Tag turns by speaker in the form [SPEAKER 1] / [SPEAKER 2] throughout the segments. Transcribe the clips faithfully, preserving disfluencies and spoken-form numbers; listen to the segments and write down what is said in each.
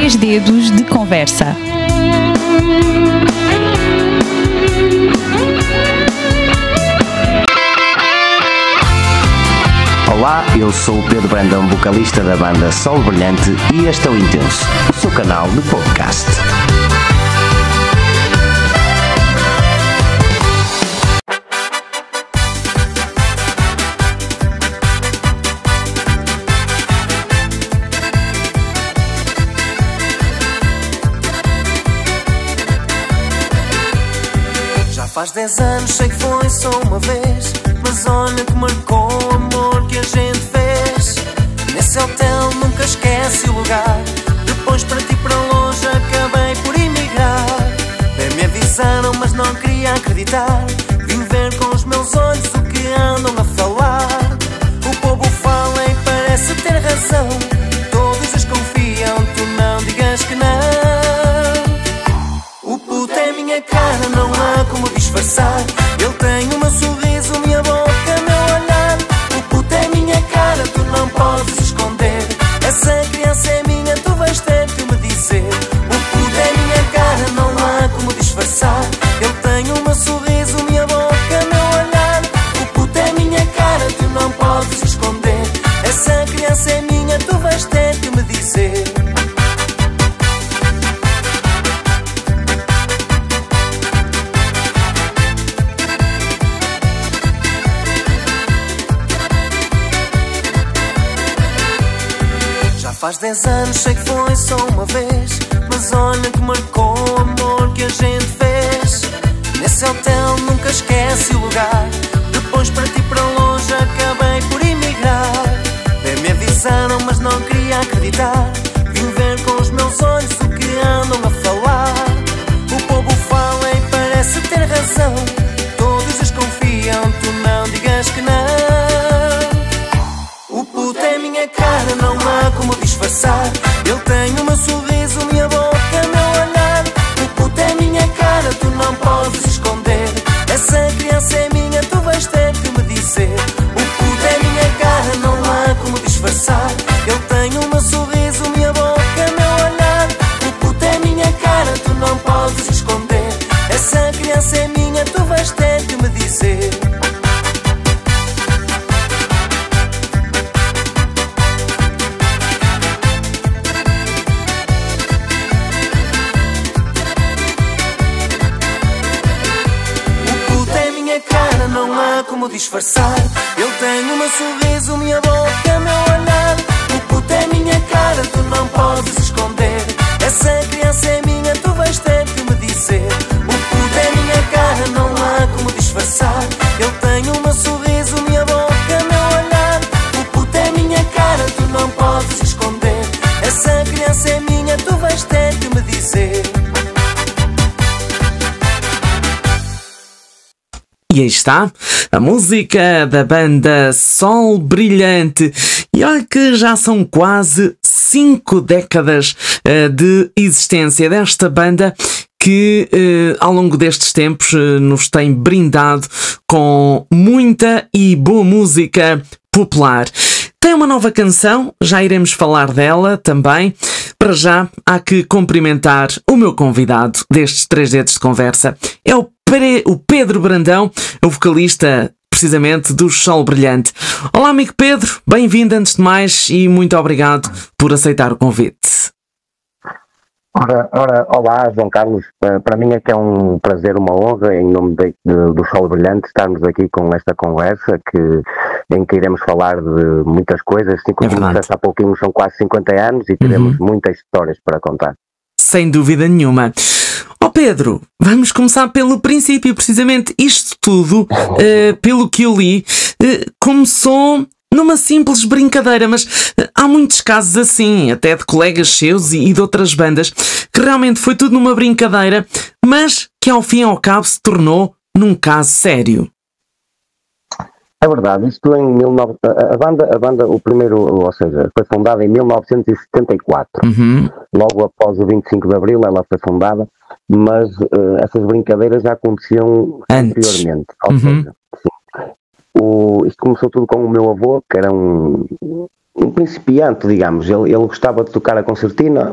[SPEAKER 1] Três Dedos de Conversa.
[SPEAKER 2] Olá, eu sou o Pedro Brandão, vocalista da banda Sol Brilhante, e este é o Intenso, o seu canal de podcast.
[SPEAKER 3] Faz dez anos, sei que foi só uma vez, mas olha que marcou o amor que a gente fez. Nesse hotel nunca esquece o lugar, depois para ti para longe acabei por emigrar. Bem me avisaram mas não queria acreditar, vim ver com os meus olhos o que andam a falar. O povo fala e parece ter razão, todos desconfiam, tu não digas que não. O puto é minha cara, não há como disfarçar. Ele tem o meu sorriso, minha boca, meu olhar. O puto é minha cara, tu não podes esconder. Essa criança é minha, tu vais ter que me dizer. O puto é minha cara, não há como disfarçar. Ele tem o meu sorriso, minha boca, meu olhar. O puto é minha cara, tu não podes esconder. Essa criança é minha, tu vais ter que me dizer. Faz dez anos, sei que foi só uma vez, mas olha que marcou o amor que a gente fez. Nesse hotel nunca esquece o lugar, depois para ti para longe acabei por emigrar. Bem me avisaram mas não queria acreditar, vim ver com os meus olhos o que andam a falar. O povo fala e parece ter razão, todos desconfiam, tu não digas que não. O puto é minha cara, não há como disfarçar. Ele tem o meu sorriso, minha boca, meu olhar. O puto é minha cara, tu não podes esconder. Essa criança é minha, tu vais ter que me dizer. O puto é minha cara, não há como disfarçar. Ele tem o meu sorriso, minha boca, meu olhar. O puto é minha cara, tu não podes esconder. Essa criança é minha, tu vais ter que me dizer. Não há como disfarçar. Ele tem o meu sorriso, minha boca, meu olhar. O puto é minha cara, tu não podes esconder. Essa criança é minha, tu vais ter que me dizer. O puto é minha cara, não há como disfarçar. Ele tem o meu sorriso, minha boca, meu olhar. O puto é minha cara, tu não podes esconder. Essa criança é minha, tu vais ter que me dizer.
[SPEAKER 4] E aí está, a música da banda Sol Brilhante. E olha que já são quase cinco décadas uh, de existência desta banda que uh, ao longo destes tempos uh, nos tem brindado com muita e boa música popular. Tem uma nova canção, já iremos falar dela também. Para já, há que cumprimentar o meu convidado destes três dedos de conversa. É o o Pedro Brandão, o vocalista precisamente do Sol Brilhante. Olá, amigo Pedro, bem-vindo antes de mais e muito obrigado por aceitar o convite.
[SPEAKER 2] Ora, ora, olá, João Carlos, para mim é que é um prazer, uma honra, em nome de, de, do Sol Brilhante, estarmos aqui com esta conversa que, em que iremos falar de muitas coisas. Como disseste há pouquinho, são quase cinquenta anos e teremos uhum. muitas histórias para contar.
[SPEAKER 4] Sem dúvida nenhuma. Ó oh Pedro, vamos começar pelo princípio, precisamente. Isto tudo, uh, pelo que eu li, uh, começou numa simples brincadeira, mas uh, há muitos casos assim, até de colegas seus e, e de outras bandas, que realmente foi tudo numa brincadeira, mas que ao fim e ao cabo se tornou num caso sério.
[SPEAKER 2] É verdade, isto em mil e nove... a banda, a banda, o primeiro, ou seja, foi fundada em mil novecentos e setenta e quatro. Uhum. Logo após o vinte e cinco de Abril ela foi fundada, mas uh, essas brincadeiras já aconteciam
[SPEAKER 4] antes.
[SPEAKER 2] Anteriormente. Ou
[SPEAKER 4] uhum.
[SPEAKER 2] seja, sim, o, isto começou tudo com o meu avô, que era um, um principiante, digamos. Ele, ele gostava de tocar a concertina,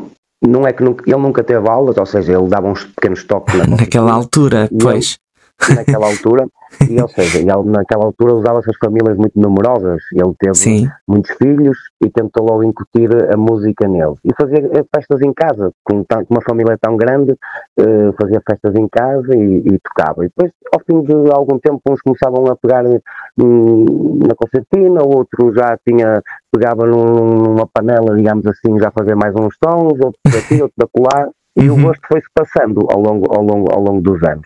[SPEAKER 2] não é que nunca, ele nunca teve aulas, ou seja, ele dava uns pequenos toques na
[SPEAKER 4] naquela altura, pois.
[SPEAKER 2] Ele, naquela altura, e, ou seja, ele, naquela altura usava-se as famílias muito numerosas, ele teve
[SPEAKER 4] Sim.
[SPEAKER 2] muitos filhos e tentou logo incutir a música nele. E fazia festas em casa, com uma família tão grande, uh, fazia festas em casa e, e tocava. E depois, ao fim de algum tempo, uns começavam a pegar hum, na concertina, o outro já tinha, pegava num, numa panela, digamos assim, já fazia mais uns tons, outro daqui, outro da colar, e uhum. o gosto foi-se passando ao longo, ao, longo, ao longo dos anos.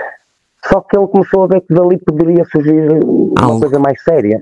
[SPEAKER 2] Só que ele começou a ver que dali poderia surgir uma Algo. coisa mais séria.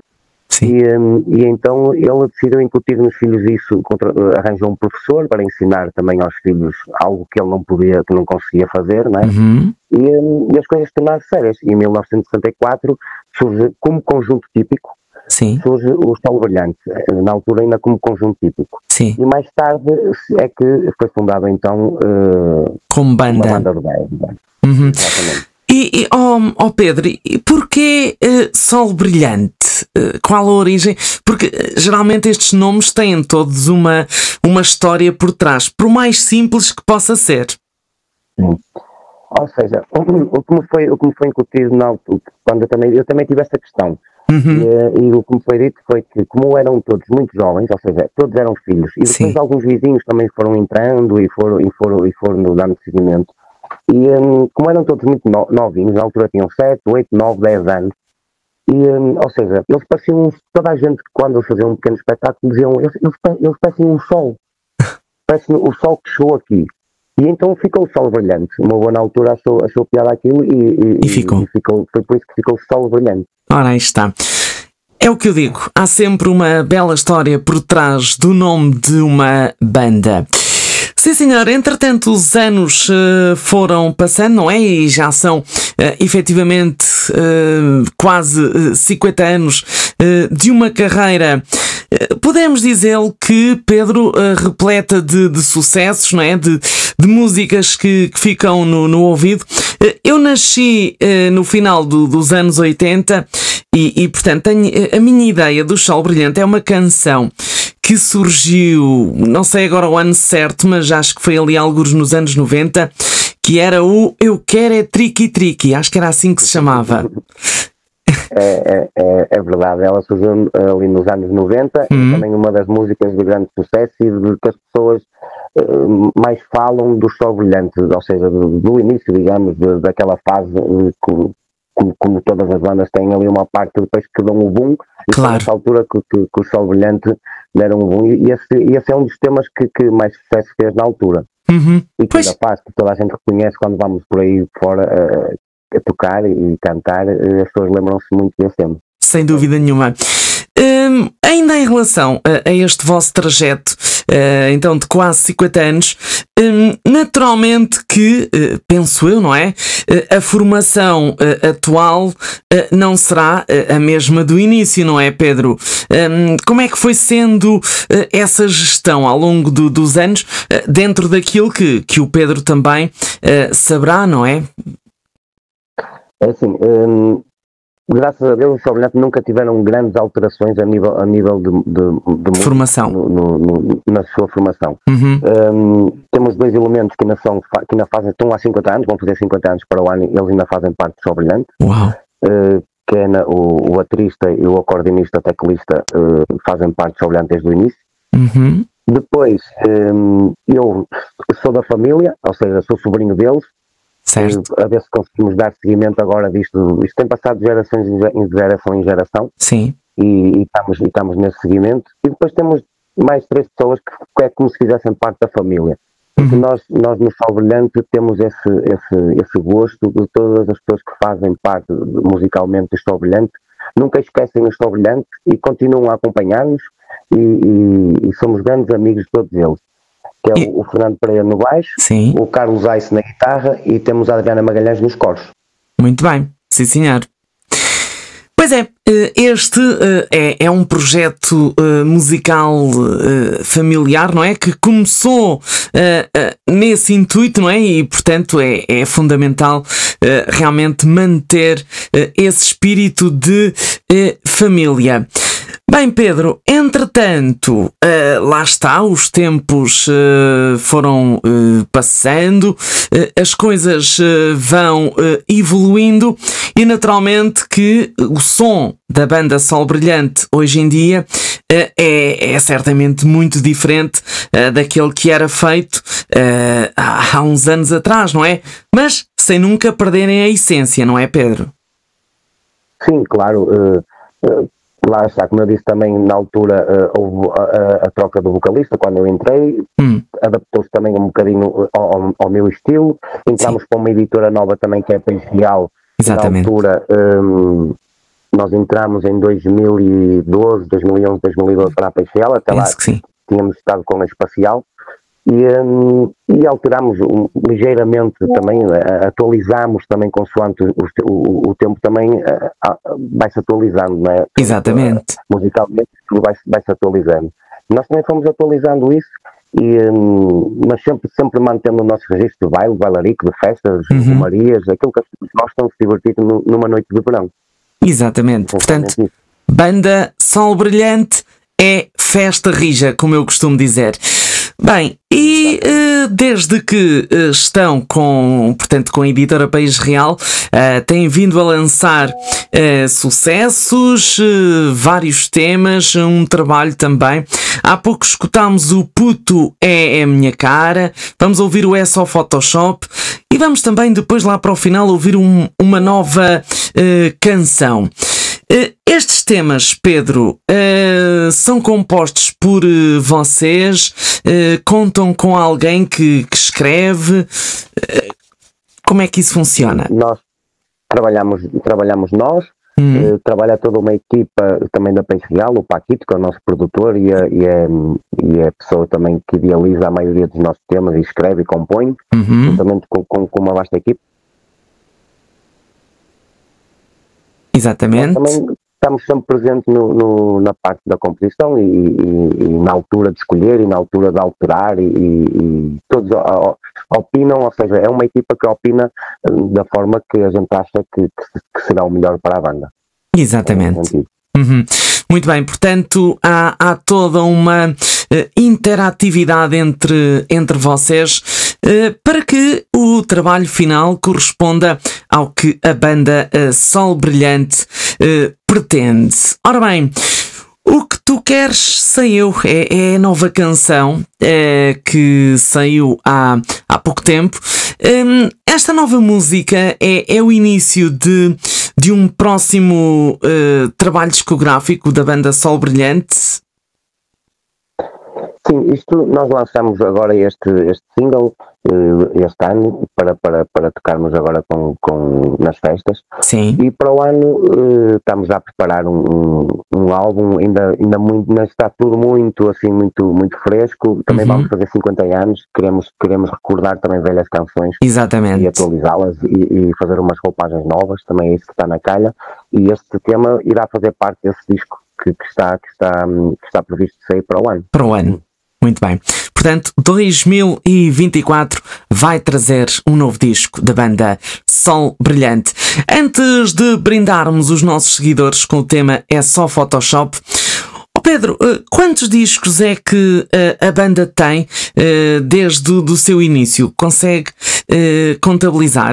[SPEAKER 2] E, um, e então ele decidiu incutir nos filhos isso, contra, arranjou um professor para ensinar também aos filhos algo que ele não podia, que não conseguia fazer, não é?
[SPEAKER 4] Uhum.
[SPEAKER 2] E, um, e as coisas tornaram-se sérias. E em mil novecentos e sessenta e quatro surge como conjunto típico,
[SPEAKER 4] Sim.
[SPEAKER 2] surge o Solo Brilhante, na altura ainda como conjunto típico.
[SPEAKER 4] Sim.
[SPEAKER 2] E mais tarde é que foi fundado então uh,
[SPEAKER 4] como banda.
[SPEAKER 2] uma banda de banda.
[SPEAKER 4] Uhum.
[SPEAKER 2] Exatamente.
[SPEAKER 4] E, e oh, oh Pedro, e porquê uh, Solo Brilhante? Uh, qual a origem? Porque uh, geralmente estes nomes têm todos uma, uma história por trás, por mais simples que possa ser.
[SPEAKER 2] Sim. Ou seja, o, o, que me foi, o que me foi incutido na altura, quando eu também, eu também tive essa questão, uhum. e, e o que me foi dito foi que, como eram todos muito jovens, ou seja, todos eram filhos, e depois Sim. alguns vizinhos também foram entrando e foram, e foram, e foram dando seguimento. E um, como eram todos muito no, novinhos, na altura tinham sete, oito, nove, dez anos, e, um, ou seja, eles pareciam, toda a gente que quando eles faziam um pequeno espetáculo diziam, eles, eles, eles pareciam um sol, parece o sol que chegou aqui. E então ficou o Solo Brilhante. O meu avô na altura achou, achou piada aquilo e, e,
[SPEAKER 4] e, ficou.
[SPEAKER 2] e ficou, foi por isso que ficou o Solo Brilhante.
[SPEAKER 4] Ora, aí está. É o que eu digo, há sempre uma bela história por trás do nome de uma banda. Sim, senhor. Entretanto, os anos uh, foram passando, não é? E já são, uh, efetivamente, uh, quase uh, cinquenta anos uh, de uma carreira. Uh, podemos dizer que, Pedro, uh, repleta de, de sucessos, não é? De, de músicas que, que ficam no, no ouvido. Uh, eu nasci uh, no final do, dos anos oitenta e, e, portanto, tenho, a minha ideia do Solo Brilhante é uma canção que surgiu, não sei agora o ano certo, mas acho que foi ali alguns nos anos noventa, que era o Eu Quero é Tricky Tricky, acho que era assim que se chamava.
[SPEAKER 2] É, é, é verdade, ela surgiu ali nos anos noventa, uhum. e também uma das músicas de grande sucesso e de que as pessoas uh, mais falam do Solo Brilhante, ou seja, do, do início, digamos, de, daquela fase uh, que, como, como todas as bandas têm ali uma parte depois que dão o boom, e claro. Nessa altura que, que, que o Solo Brilhante deram um boom, e esse, esse é um dos temas que, que mais sucesso fez na altura.
[SPEAKER 4] Uhum.
[SPEAKER 2] E que
[SPEAKER 4] pois.
[SPEAKER 2] ainda faz, que toda a gente reconhece quando vamos por aí fora uh, a tocar e cantar, uh, as pessoas lembram-se muito desse tema.
[SPEAKER 4] Sem dúvida nenhuma. Hum, ainda em relação a, a este vosso trajeto, uh, então de quase cinquenta anos, um, naturalmente que, uh, penso eu, não é? Uh, a formação uh, atual uh, não será uh, a mesma do início, não é, Pedro? Um, como é que foi sendo uh, essa gestão ao longo do, dos anos, uh, dentro daquilo que, que o Pedro também uh, saberá, não é?
[SPEAKER 2] É assim, um... graças a Deus, os Solo Brilhante nunca tiveram grandes alterações a nível, a nível de, de, de
[SPEAKER 4] formação
[SPEAKER 2] no, no, no, na sua formação.
[SPEAKER 4] Uhum.
[SPEAKER 2] Um, temos dois elementos que ainda, são, que ainda fazem, estão há cinquenta anos, vão fazer cinquenta anos para o ano, eles ainda fazem parte do Solo Brilhante.
[SPEAKER 4] Uau.
[SPEAKER 2] Uh, que é na, o, o baterista e o acordeonista, teclista, uh, fazem parte do Solo Brilhante desde o início.
[SPEAKER 4] Uhum.
[SPEAKER 2] Depois, um, eu sou da família, ou seja, sou sobrinho deles.
[SPEAKER 4] Certo.
[SPEAKER 2] A ver se conseguimos dar seguimento agora disto. Isto tem passado de gerações em geração em geração.
[SPEAKER 4] Sim.
[SPEAKER 2] E, e, estamos, e estamos nesse seguimento. E depois temos mais três pessoas que é como se fizessem parte da família. Porque uhum. nós, nós no Solo Brilhante temos esse, esse, esse gosto de todas as pessoas que fazem parte musicalmente do Solo Brilhante. Nunca esquecem o Solo Brilhante e continuam a acompanhar-nos. E, e, e somos grandes amigos de todos eles. Que é o, o Fernando Pereira no baixo,
[SPEAKER 4] Sim.
[SPEAKER 2] o Carlos Aisse na guitarra e temos a Adriana Magalhães nos coros.
[SPEAKER 4] Muito bem, sim senhor. Pois é, este é, é um projeto musical familiar, não é? Que começou nesse intuito, não é? E portanto é, é fundamental realmente manter esse espírito de família. Bem, Bem, Pedro, entretanto, uh, lá está, os tempos uh, foram uh, passando, uh, as coisas uh, vão uh, evoluindo e naturalmente que o som da banda Sol Brilhante hoje em dia uh, é, é certamente muito diferente uh, daquele que era feito uh, há, há uns anos atrás, não é? Mas sem nunca perderem a essência, não é, Pedro?
[SPEAKER 2] Sim, claro. Uh, uh... Lá está, como eu disse também, na altura uh, houve a, a, a troca do vocalista, quando eu entrei, hum. adaptou-se também um bocadinho ao, ao meu estilo, entramos Sim. para uma editora nova também que é a Peixe Real.
[SPEAKER 4] Exatamente.
[SPEAKER 2] Na altura, um, nós entramos em dois mil e doze, dois mil e onze, dois mil e doze para a Peixe Real, até
[SPEAKER 4] Penso
[SPEAKER 2] lá
[SPEAKER 4] que sim.
[SPEAKER 2] tínhamos estado com a Espacial. E, um, e alterámos um, ligeiramente também, uh, atualizámos também consoante o, o, o tempo também uh, uh, vai-se atualizando, não é?
[SPEAKER 4] Exatamente.
[SPEAKER 2] Uh, musicalmente tudo vai-se vai-se atualizando. Nós também fomos atualizando isso, e, um, mas sempre, sempre mantendo o nosso registro de baile, bailarico, de festas,
[SPEAKER 4] uhum.
[SPEAKER 2] de marias, aquilo que as pessoas gostam de se divertir no, numa noite de verão.
[SPEAKER 4] Exatamente. Portanto, isso. Banda Sol Brilhante é festa rija, como eu costumo dizer. Bem, e uh, desde que uh, estão com, portanto, com a editora País Real, uh, têm vindo a lançar uh, sucessos, uh, vários temas, um trabalho também. Há pouco escutámos o Puto é a Minha Cara, vamos ouvir o É Só Photoshop e vamos também depois lá para o final ouvir um, uma nova uh, canção. Uh, estes temas, Pedro, uh, são compostos por uh, vocês, uh, contam com alguém que, que escreve, uh, como é que isso funciona?
[SPEAKER 2] Nós trabalhamos, trabalhamos nós, hum. uh, trabalha toda uma equipa também da Peixe Real, o Paquito, que é o nosso produtor e é, e, é, e é a pessoa também que idealiza a maioria dos nossos temas e escreve e compõe,
[SPEAKER 4] uhum.
[SPEAKER 2] juntamente com, com, com uma vasta equipe.
[SPEAKER 4] Exatamente.
[SPEAKER 2] Nós também estamos sempre presentes no, no, na parte da composição e, e, e na altura de escolher e na altura de alterar e, e todos opinam, ou seja, é uma equipa que opina da forma que a gente acha que, que será o melhor para a banda.
[SPEAKER 4] Exatamente. Uhum. Muito bem, portanto há, há toda uma uh, interatividade entre, entre vocês uh, para que o trabalho final corresponda ao que a banda uh, Sol Brilhante uh, pretende. Ora bem, O Que Tu Queres saiu, é, é a nova canção uh, que saiu há, há pouco tempo. Um, esta nova música é, é o início de, de um próximo uh, trabalho discográfico da banda Sol Brilhante?
[SPEAKER 2] Sim, isto nós lançamos agora este, este single uh, este ano para, para, para tocarmos agora com, com, nas festas.
[SPEAKER 4] Sim.
[SPEAKER 2] E para o ano uh, estamos a preparar um, um, um álbum, ainda, ainda, muito, ainda está tudo muito assim, muito, muito fresco. Também uhum. vamos fazer cinquenta anos, queremos, queremos recordar também velhas canções.
[SPEAKER 4] Exatamente.
[SPEAKER 2] E atualizá-las e, e fazer umas roupagens novas, também é isso que está na calha. E este tema irá fazer parte desse disco que, que, está, que, está, que está previsto sair para o ano.
[SPEAKER 4] Para o ano. Muito bem. Portanto, dois mil e vinte e quatro vai trazer um novo disco da banda Sol Brilhante. Antes de brindarmos os nossos seguidores com o tema É Só Photoshop, oh Pedro, quantos discos é que a banda tem desde o do seu início? Consegue contabilizar?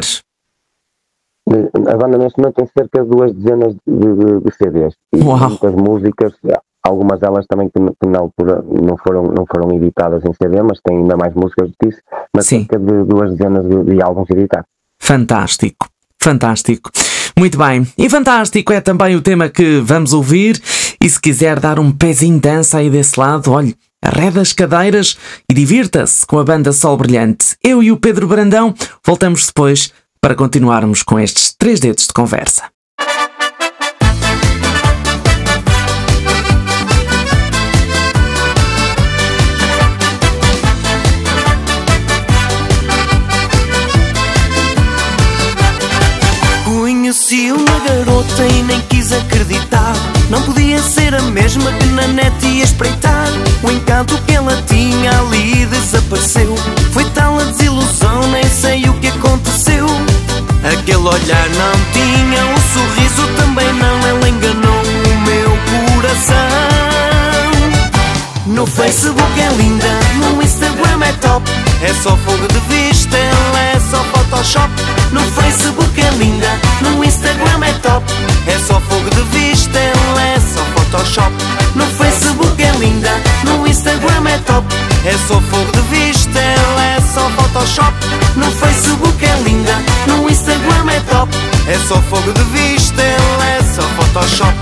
[SPEAKER 2] A banda neste momento tem cerca de duas dezenas de, de, de C Ds. E
[SPEAKER 4] Uau.
[SPEAKER 2] Muitas músicas, algumas delas também que, que na altura não foram, não foram editadas em C D, mas têm ainda mais músicas disso, mas
[SPEAKER 4] Sim.
[SPEAKER 2] cerca de duas dezenas de, de álbuns editados.
[SPEAKER 4] Fantástico, fantástico. Muito bem, e fantástico é também o tema que vamos ouvir, e se quiser dar um pezinho de dança aí desse lado, olhe, arreda as cadeiras e divirta-se com a banda Sol Brilhante. Eu e o Pedro Brandão voltamos depois para continuarmos com estes três dedos de conversa.
[SPEAKER 3] Conheci uma garota e nem quis acreditar. Não podia ser a mesma que na net ia espreitar. O encanto que ela tinha ali desapareceu. Foi tal a desilusão, nem sei o que aconteceu. Aquele olhar não tinha, o sorriso também não. Ela enganou o meu coração. No Facebook é linda, no Instagram é top. É só fogo de vista, ela é só Photoshop. No Facebook é linda, no Instagram é top. É só fogo de vista, ela é só Photoshop. No Facebook é linda, no Instagram é top. É só fogo de vista, ela é só Photoshop. No Facebook é linda, no Instagram é top. É só fogo de vista, ela é só Photoshop.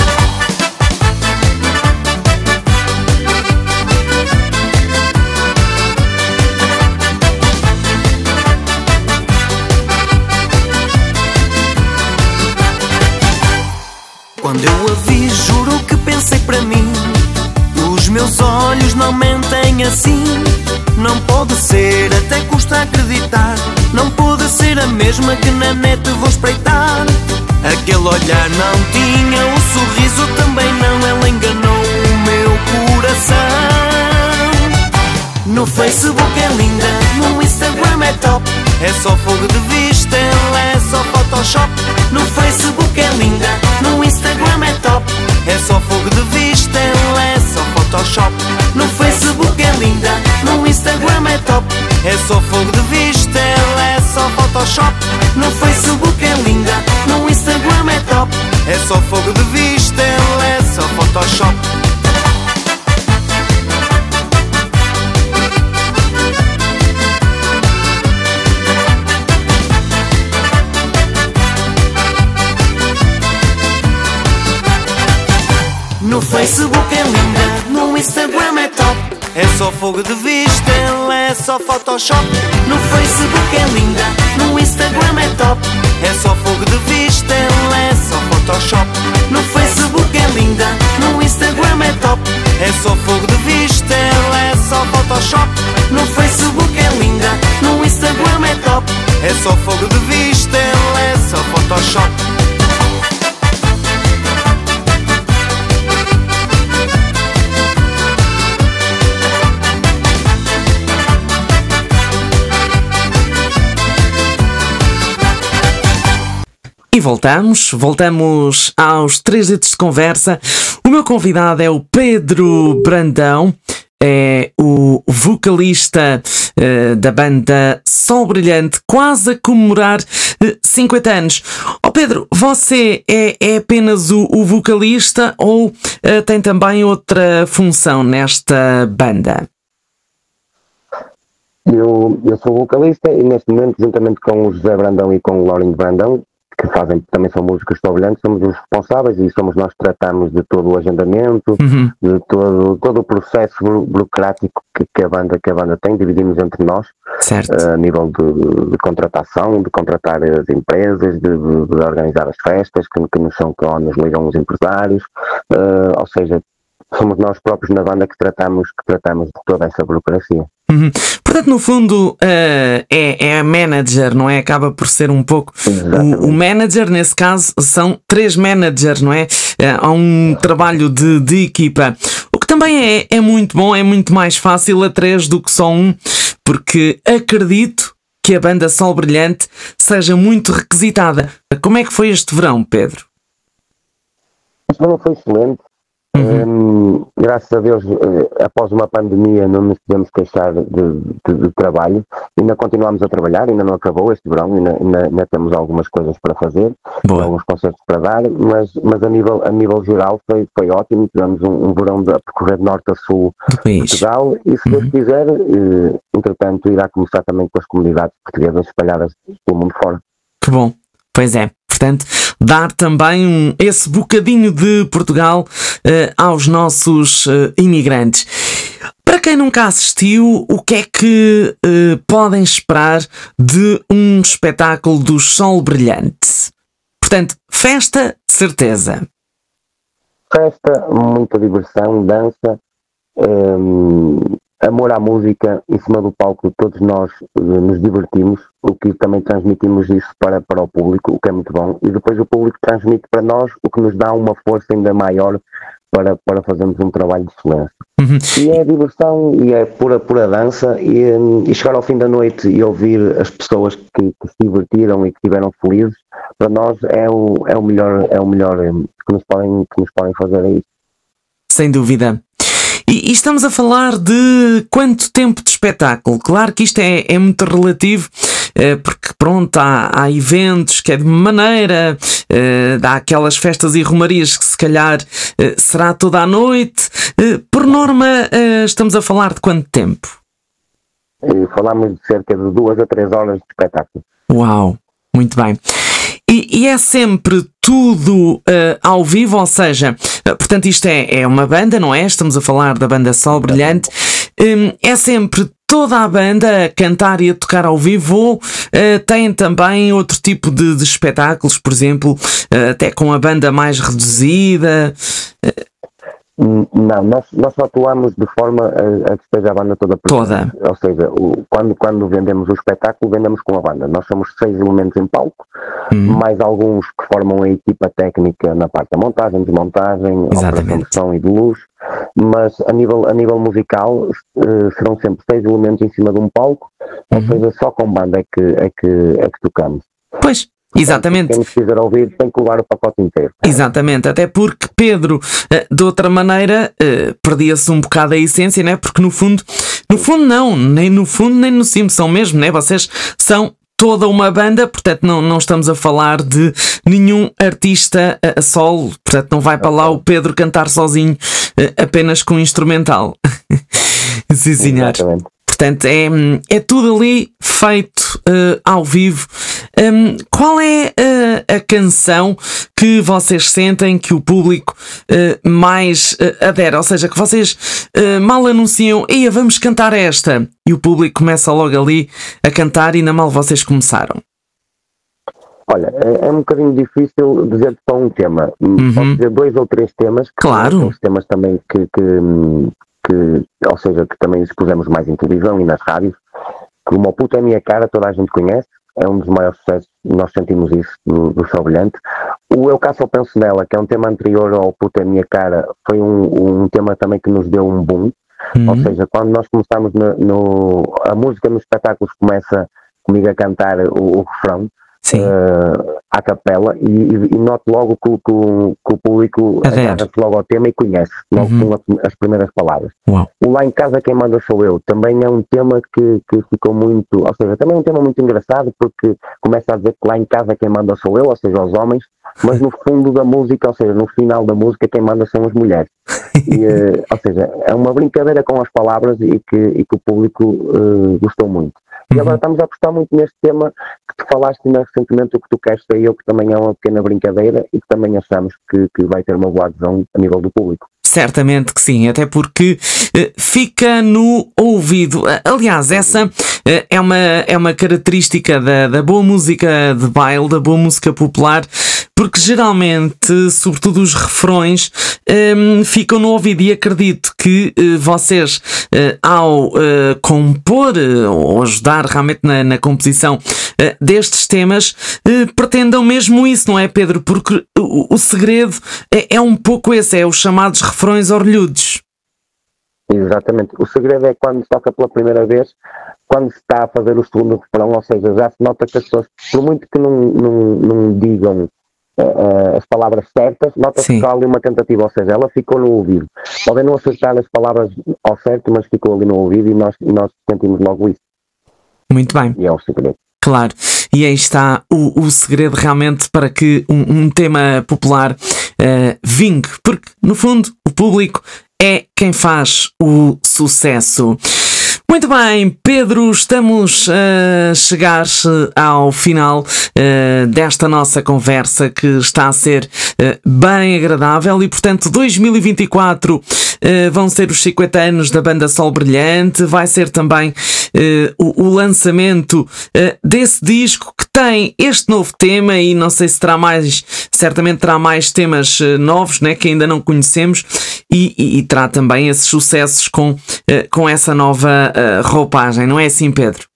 [SPEAKER 3] Quando eu a vi, juro que pensei para mim: os meus olhos não mentem assim. Não pode ser, até custa acreditar. Não pode ser a mesma que na net vou espreitar. Aquele olhar não tinha, o sorriso também não. Ela enganou o meu coração. No Facebook é linda, no Instagram é top. É só fogo de vista, ela é só Photoshop. No Facebook é linda, no Instagram é top. É só fogo de vista, ela é só Photoshop. No Facebook é linda, no Instagram é top. É só fogo de vista, ela é só Photoshop. No Facebook é linda, no Instagram é top. É só fogo de vista, ela é só Photoshop. No Facebook é linda, no Instagram é top. É só fogo de vista, ela é só Photoshop. No Facebook é linda, no Instagram é top. É só fogo de vista, ela é só Photoshop. No Facebook é linda, no Instagram é top. É só fogo de vista, ela é só Photoshop. No Facebook é linda, no Instagram é top. É só fogo de vista, ela é só Photoshop.
[SPEAKER 4] E voltamos, voltamos aos três dedos de conversa. O meu convidado é o Pedro Brandão, é o vocalista uh, da banda Sol Brilhante, quase a comemorar uh, cinquenta anos. Ó oh Pedro, você é, é apenas o, o vocalista ou uh, tem também outra função nesta banda?
[SPEAKER 2] Eu, eu sou vocalista e neste momento, juntamente com o José Brandão e com o Laurinho Brandão, que fazem, também são músicos brilhantes, somos os responsáveis e somos nós que tratamos de todo o agendamento, uhum. de todo, todo o processo burocrático que, que, a banda, que a banda tem, dividimos entre nós, uh, a nível de, de contratação, de contratar as empresas, de, de, de organizar as festas, que, que nos são que nos ligam os empresários, uh, ou seja, somos nós próprios na banda que tratamos, que tratamos de toda essa burocracia.
[SPEAKER 4] Uhum. Portanto, no fundo, uh, é, é a manager, não é? Acaba por ser um pouco o, o manager, nesse caso, são três managers, não é? Uh, há um trabalho de, de equipa, o que também é, é muito bom, é muito mais fácil a três do que só um, porque acredito que a banda Sol Brilhante seja muito requisitada. Como é que foi este verão, Pedro?
[SPEAKER 2] Este verão foi excelente. Uhum. Um, graças a Deus, após uma pandemia não nos podemos queixar de, de, de trabalho, ainda continuamos a trabalhar, ainda não acabou este verão, ainda, ainda, ainda temos algumas coisas para fazer, Boa. alguns concertos para dar, mas, mas a, nível, a nível geral foi, foi ótimo. Tivemos um, um verão de, a percorrer de norte a sul de Portugal e, se Deus uhum. quiser, eh, entretanto irá começar também com as comunidades portuguesas espalhadas pelo mundo fora.
[SPEAKER 4] Que bom, pois é. Portanto, dar também um, esse bocadinho de Portugal uh, aos nossos uh, imigrantes. Para quem nunca assistiu, o que é que uh, podem esperar de um espetáculo do Sol Brilhante? Portanto, festa, certeza.
[SPEAKER 2] Festa, muita diversão, dança, um, amor à música. Em cima do palco todos nós uh, nos divertimos, o que também transmitimos isso para, para o público, o que é muito bom, e depois o público transmite para nós, o que nos dá uma força ainda maior para, para fazermos um trabalho de excelência. Uhum. E é diversão, e é pura, pura dança, e, e chegar ao fim da noite e ouvir as pessoas que, que se divertiram e que estiveram felizes, para nós é o, é o melhor, é o melhor que nos podem, que nos podem fazer, é isso.
[SPEAKER 4] Sem dúvida. E, e estamos a falar de quanto tempo de espetáculo? Claro que isto é, é muito relativo, uh, porque pronto, há, há eventos que é de uma maneira, uh, há aquelas festas e romarias que se calhar uh, será toda a noite. Uh, por norma, uh, estamos a falar de quanto tempo?
[SPEAKER 2] E falamos de cerca de duas a três horas de espetáculo.
[SPEAKER 4] Uau, muito bem. E, e é sempre tudo uh, ao vivo, ou seja, uh, portanto isto é, é uma banda, não é? Estamos a falar da banda Sol Brilhante. Um, é sempre toda a banda a cantar e a tocar ao vivo, ou uh, tem também outro tipo de, de espetáculos, por exemplo, uh, até com a banda mais reduzida? Uh,
[SPEAKER 2] Não, nós, nós só atuamos de forma a, a que esteja a banda toda presente.
[SPEAKER 4] Toda.
[SPEAKER 2] Ou seja, o, quando, quando vendemos o espetáculo, vendemos com a banda. Nós somos seis elementos em palco,
[SPEAKER 4] hum.
[SPEAKER 2] mais alguns que formam a equipa técnica na parte da montagem, desmontagem, operação de som e de luz. Mas a nível, a nível musical uh, serão sempre seis elementos em cima de um palco, uhum. ou seja, só com banda é que, é que, é que tocamos.
[SPEAKER 4] Pois. Exatamente.
[SPEAKER 2] Quem quiser ouvir tem que levar o pacote inteiro.
[SPEAKER 4] Exatamente, até porque Pedro, de outra maneira, perdia-se um bocado a essência, né? Porque no fundo, no fundo não, nem no fundo nem no cimo são mesmo, né? Vocês são toda uma banda, portanto não, não estamos a falar de nenhum artista a solo, portanto não vai para lá o Pedro cantar sozinho apenas com instrumental. Sim, senhor.
[SPEAKER 2] Exatamente.
[SPEAKER 4] Portanto, é, é tudo ali feito uh, ao vivo. Um, qual é uh, a canção que vocês sentem que o público uh, mais uh, adere? Ou seja, que vocês uh, mal anunciam, "Eia, vamos cantar esta", e o público começa logo ali a cantar e ainda mal vocês começaram.
[SPEAKER 2] Olha, é, é um bocadinho difícil dizer só um tema.
[SPEAKER 4] Uhum.
[SPEAKER 2] Posso dizer dois ou três temas. Que
[SPEAKER 4] claro.
[SPEAKER 2] São os temas também que... que Que, ou seja, que também expusemos mais em televisão e nas rádios, que o Uma Puta é a Minha Cara toda a gente conhece, é um dos maiores sucessos, nós sentimos isso do, do Sol Brilhante. O Eu Cá Só Penso Nela, que é um tema anterior ao Puta é a Minha Cara, foi um, um tema também que nos deu um boom, uhum. ou seja, quando nós começamos no, no, a música nos espetáculos começa comigo a cantar o, o refrão, Uh, à capela, e, e, e noto logo que, que, que o público agarra-se logo ao tema e conhece logo uhum. com as primeiras palavras.
[SPEAKER 4] Uau.
[SPEAKER 2] O Lá em Casa Quem Manda Sou Eu também é um tema que, que ficou muito, ou seja, também é um tema muito engraçado, porque começa a dizer que lá em casa quem manda sou eu, ou seja, os homens, mas no fundo da música, ou seja, no final da música quem manda são as mulheres. E, uh, ou seja, é uma brincadeira com as palavras e que, e que o público uh, gostou muito. E agora estamos a apostar muito neste tema que tu falaste recentemente, o que tu queres ser eu, que também é uma pequena brincadeira e que também achamos que, que vai ter uma boa adesão a nível do público.
[SPEAKER 4] Certamente que sim, até porque uh, fica no ouvido. Uh, aliás, essa uh, é, uma, é uma característica da, da boa música de baile, da boa música popular, porque geralmente, sobretudo os refrões, um, ficam no ouvido, e acredito que uh, vocês, uh, ao uh, compor uh, ou ajudar realmente na, na composição uh, destes temas, uh, pretendam mesmo isso, não é, Pedro? Porque o, o segredo é, é um pouco esse, é os chamados refrões orlhudos.
[SPEAKER 2] Exatamente. O segredo é quando se toca pela primeira vez, quando se está a fazer o segundo refrão, ou seja, já se nota que as pessoas, por muito que não, não, não digam Uh, as palavras certas, nota-se que há ali uma tentativa, ou seja, ela ficou no ouvido. Podem não acertar as palavras ao certo, mas ficou ali no ouvido e nós, e nós sentimos logo isso.
[SPEAKER 4] Muito bem.
[SPEAKER 2] E é o segredo.
[SPEAKER 4] Claro, e aí está o, o segredo realmente para que um, um tema popular uh, vingue, porque no fundo o público é quem faz o sucesso. Muito bem, Pedro, estamos a chegar ao final uh, desta nossa conversa, que está a ser uh, bem agradável, e portanto dois mil e vinte e quatro uh, vão ser os cinquenta anos da banda Sol Brilhante, vai ser também uh, o, o lançamento uh, desse disco que tem este novo tema, e não sei se terá mais, certamente terá mais temas uh, novos, né, que ainda não conhecemos, e, e, e terá também esses sucessos com, uh, com essa nova uh, roupagem, não é assim, Pedro?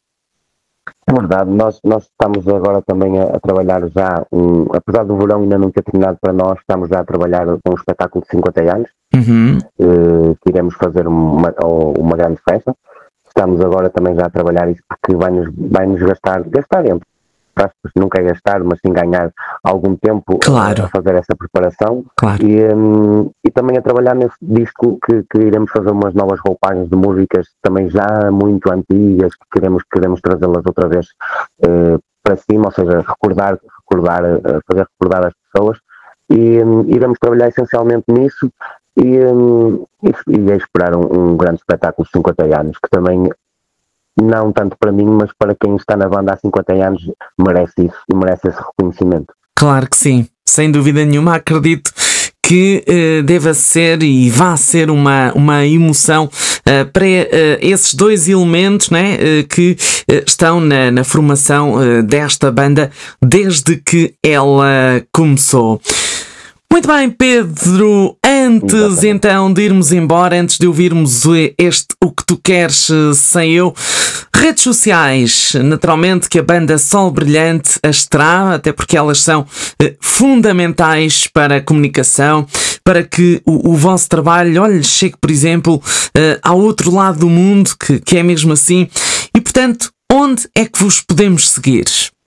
[SPEAKER 2] É verdade, nós, nós estamos agora também a, a trabalhar já, um, apesar do verão ainda não ter terminado para nós, estamos já a trabalhar com um espetáculo de cinquenta anos,
[SPEAKER 4] uhum.
[SPEAKER 2] uh, que iremos fazer uma, uma grande festa. Estamos agora também já a trabalhar isso, porque vai-nos vai-nos gastar, gastar tempo. para as pessoas, nunca é gastar, mas sim ganhar algum tempo
[SPEAKER 4] Claro.
[SPEAKER 2] a fazer essa preparação.
[SPEAKER 4] Claro.
[SPEAKER 2] E, um, e também a trabalhar nesse disco que, que iremos fazer umas novas roupagens de músicas também já muito antigas, que queremos, queremos trazê-las outra vez uh, para cima, ou seja, recordar, recordar uh, fazer recordar as pessoas, e um, iremos trabalhar essencialmente nisso. E, um, e, e é esperar um, um grande espetáculo de cinquenta anos, que também, não tanto para mim, mas para quem está na banda há cinquenta anos, merece isso e merece esse reconhecimento.
[SPEAKER 4] Claro que sim, sem dúvida nenhuma. Acredito que uh, deva ser e vá ser uma, uma emoção uh, para uh, esses dois elementos, né, uh, que uh, estão na, na formação uh, desta banda desde que ela começou. Muito bem, Pedro, antes
[SPEAKER 2] Exatamente.
[SPEAKER 4] então de irmos embora, antes de ouvirmos este O Que Tu Queres Sem Eu, redes sociais, naturalmente que a banda Sol Brilhante as terá, até porque elas são eh, fundamentais para a comunicação, para que o, o vosso trabalho, olha, chegue, por exemplo, eh, ao outro lado do mundo, que, que é mesmo assim, e portanto, onde é que vos podemos seguir?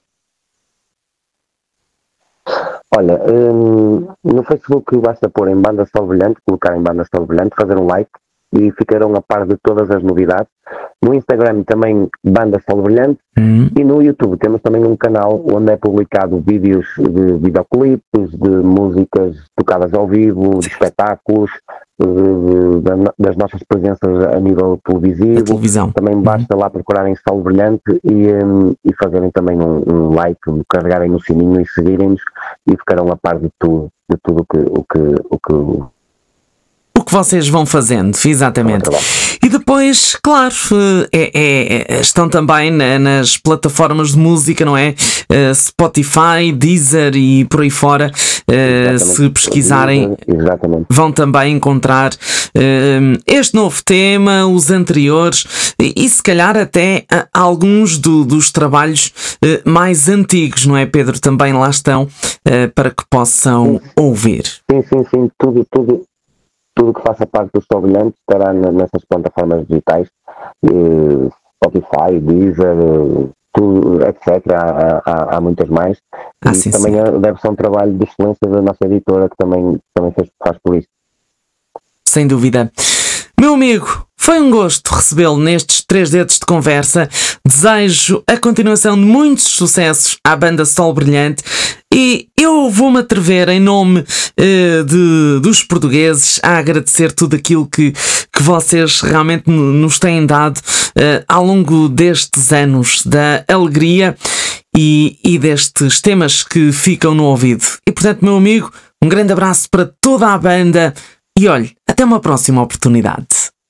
[SPEAKER 2] Olha, hum, no Facebook basta pôr em Banda Sol Brilhante, colocar em Banda Sol Brilhante, fazer um like e ficarão a par de todas as novidades. No Instagram também Banda Sol Brilhante,
[SPEAKER 4] Hum.
[SPEAKER 2] e no YouTube temos também um canal onde é publicado vídeos de videoclipes, de músicas tocadas ao vivo, de espetáculos, de, de, de, das nossas presenças a nível
[SPEAKER 4] A
[SPEAKER 2] televisivo.
[SPEAKER 4] televisão.
[SPEAKER 2] Também basta lá procurarem Sol Brilhante e, um, e fazerem também um, um like, carregarem no sininho e seguirem-nos, e ficarão a par de tudo, de tudo que, o que o que
[SPEAKER 4] O que vocês vão fazendo, exatamente. E depois, claro, é, é, é, estão também na, nas plataformas de música, não é? Uh, Spotify, Deezer e por aí fora. Uh, se pesquisarem,
[SPEAKER 2] Exatamente.
[SPEAKER 4] vão também encontrar uh, este novo tema, os anteriores e, e se calhar até uh, alguns do, dos trabalhos uh, mais antigos, não é, Pedro? Também lá estão uh, para que possam ouvir.
[SPEAKER 2] Sim, sim, sim, tudo, tudo. Tudo que faça parte do Sol Brilhante estará nessas plataformas digitais, eh, Spotify, Deezer, eh, tudo, etcétera. Há, há, há muitas mais.
[SPEAKER 4] Ah,
[SPEAKER 2] e
[SPEAKER 4] sim,
[SPEAKER 2] também
[SPEAKER 4] sim.
[SPEAKER 2] é, deve ser um trabalho de excelência da nossa editora, que também, também fez, faz por isso.
[SPEAKER 4] Sem dúvida. Meu amigo, foi um gosto recebê-lo nestes três dedos de conversa. Desejo a continuação de muitos sucessos à banda Sol Brilhante. E eu vou-me atrever, em nome uh, de, dos portugueses, a agradecer tudo aquilo que, que vocês realmente nos têm dado uh, ao longo destes anos, da alegria e, e destes temas que ficam no ouvido. E portanto, meu amigo, um grande abraço para toda a banda e olhe, até uma próxima oportunidade.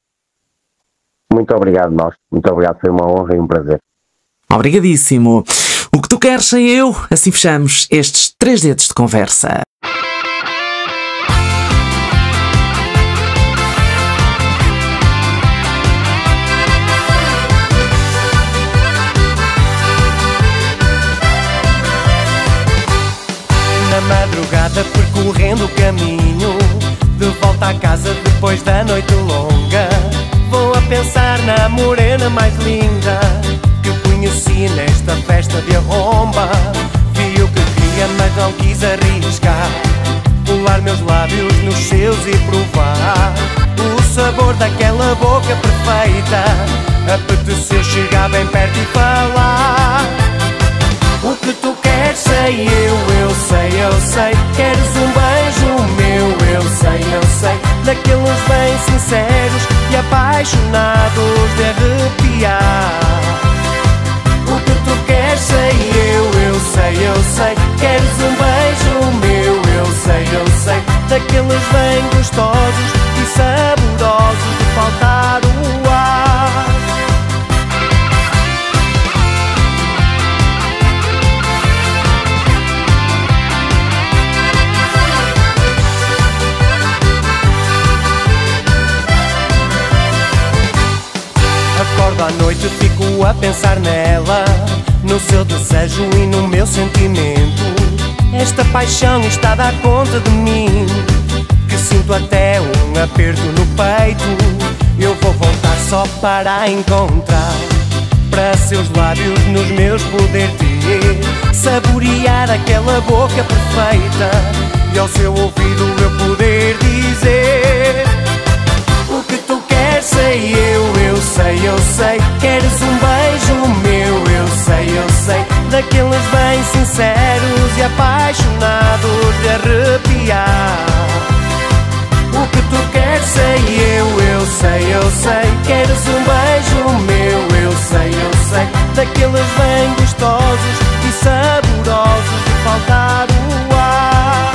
[SPEAKER 2] Muito obrigado, nós. Muito obrigado, foi uma honra e um prazer.
[SPEAKER 4] Obrigadíssimo. O que tu queres sem eu, assim fechamos estes três dedos de conversa.
[SPEAKER 3] Na madrugada percorrendo o caminho de volta à casa depois da noite longa, vou a pensar na morena mais linda que conheci nesta festa de arromba. Vi o que queria mas não quis arriscar, colar meus lábios nos seus e provar o sabor daquela boca perfeita. Apeteceu chegar bem perto e falar: o que tu queres sei eu, eu sei, eu sei. Queres um beijo meu, eu sei, eu sei. Daqueles bem sinceros e apaixonados de arrepiar. O que tu queres sei eu, eu sei, eu sei. Queres um beijo meu, eu sei, eu sei. Daqueles bem gostosos e saborosos de faltar o ar. Acordo à noite, fico a pensar nela, no seu desejo e no meu sentimento. Esta paixão está a dar conta de mim, que sinto até um aperto no peito. Eu vou voltar só para a encontrar, para seus lábios nos meus poder ter. saborear aquela boca perfeita e ao seu ouvido eu poder dizer: o que tu queres sei eu, eu sei, eu sei. Queres um beijo meu, eu sei, eu sei. Daqueles bem sinceros e apaixonados de arrepiar. O que tu queres sei eu, eu sei, eu sei. Queres um beijo meu, eu sei, eu sei. Daqueles bem gostosos e saborosos de faltar o ar.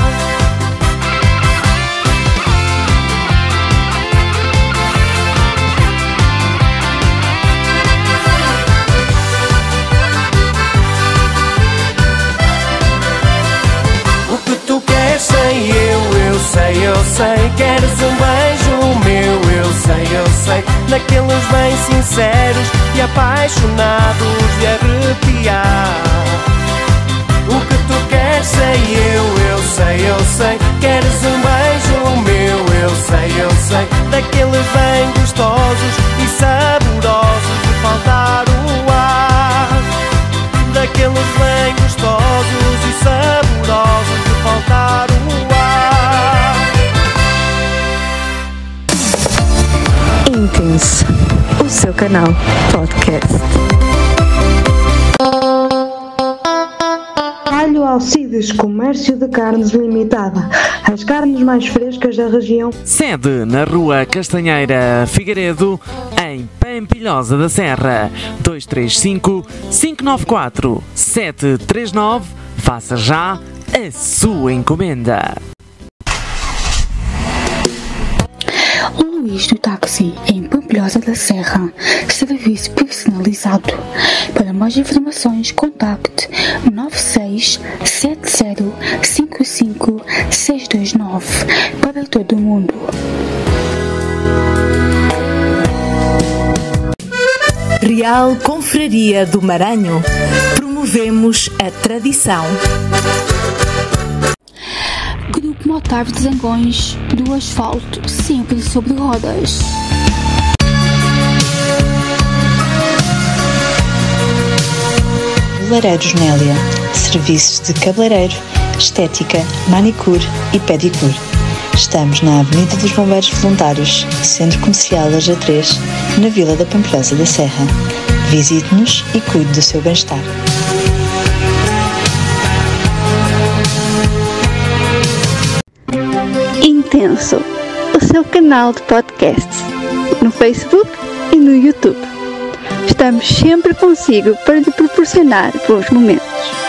[SPEAKER 3] O que tu queres sei eu, eu sei, eu sei. Queres um beijo meu, eu sei, eu sei. Daqueles bem sinceros e apaixonados de arrepiar. O que tu queres sei eu, eu sei, eu sei. Queres um beijo meu, eu sei, eu sei. Daqueles bem gostosos e saborosos de faltar o ar. Daqueles bem gostosos e saborosos de faltar o ar.
[SPEAKER 5] Intenso, o seu canal podcast.
[SPEAKER 6] Alho Alcides Comércio de Carnes Limitada. As carnes mais frescas da região.
[SPEAKER 4] Sede na Rua Castanheira Figueiredo, em Pampilhosa da Serra. dois três cinco, cinco nove quatro, sete três nove. Faça já a sua encomenda.
[SPEAKER 7] O Luís do Táxi, em Pampilhosa da Serra. Serviço personalizado. Para mais informações, contacte nove seis sete zero cinco cinco seis dois nove para todo o mundo.
[SPEAKER 5] Real Confraria do Maranhão. Promovemos a tradição.
[SPEAKER 7] Grupo Motave de Zangões do Asfalto, sempre sobre rodas.
[SPEAKER 8] Cabeleireiros Nélia. Serviços de cabeleireiro, estética, manicure e pedicure. Estamos na Avenida dos Bombeiros Voluntários, Centro Comercial A G três, na Vila da Pampilhosa da Serra. Visite-nos e cuide do seu bem-estar.
[SPEAKER 9] Intenso, o seu canal de podcasts, no Facebook e no YouTube. Estamos sempre consigo para lhe proporcionar bons momentos.